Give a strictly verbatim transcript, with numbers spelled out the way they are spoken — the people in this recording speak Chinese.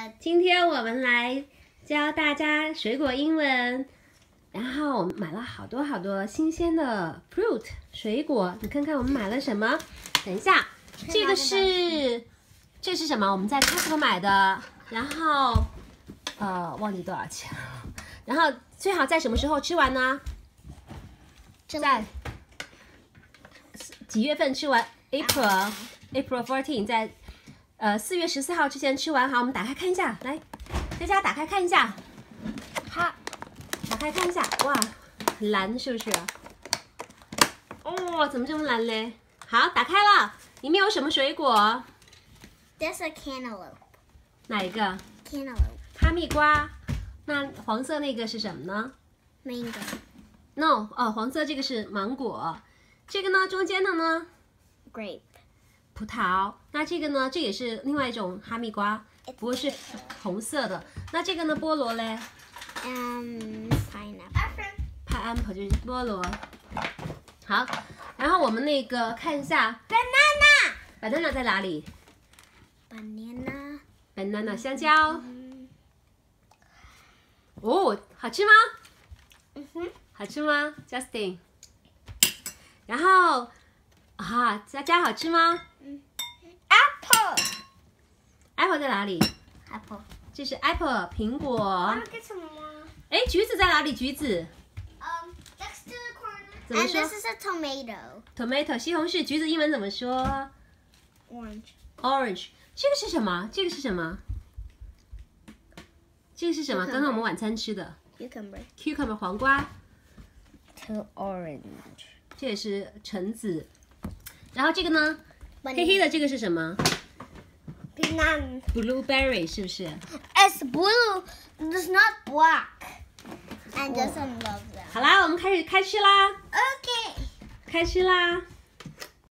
good。 今天我们来教大家水果英文，然后我们买了好多好多新鲜的 fruit 水果，你看看我们买了什么？等一下，这个是这是什么？我们在 Costco 买的，然后呃忘记多少钱了。然后最好在什么时候吃完呢？在几月份吃完 ？April April fourteen 在。呃，四月十四号之前吃完。好，我们打开看一下，来，大家打开看一下。好，打开看一下，哇，很蓝是不是？哦，怎么这么蓝嘞？好，打开了，里面有什么水果 ？There's a cantaloupe。 哪一个 ？Cantaloupe。 哈密瓜。那黄色那个是什么呢 ？Mango。No， 哦，黄色这个是芒果。这个呢，中间的呢 ？Grape。 葡萄。那这个呢？这也是另外一种哈密瓜，不过是红色的。那这个呢？菠萝嘞？ 嗯、um, ，pineapple。pineapple 就是菠萝。好，然后我们那个看一下 ，banana。banana 在哪里 ？banana。 banana 香蕉。嗯、哦，好吃吗？ 嗯哼， 好吃吗 ，Justin？ 然后啊，佳佳好吃吗？ 嗯 ，apple。 apple 在哪里 ？apple。 这是 apple 苹果。 我要干什么？ 哎，橘子在哪里？橘子。 Um, next to the corner. 怎么说 And this is a tomato. tomato 西红柿，橘子英文怎么说 ？Orange. orange。这个是什么？这个是什么？这个是什么？ Cucumber. 刚刚我们晚餐吃的。 Cucumber. cucumber 黄瓜。 To orange. 这也是橙子。然后这个呢？ Banana. 黑黑的这个是什么 ？Banana. blueberry 是不是 ？It's blue. It's not black. And Justin loves that. 好啦，我们开始开吃啦。 Okay. 开吃啦。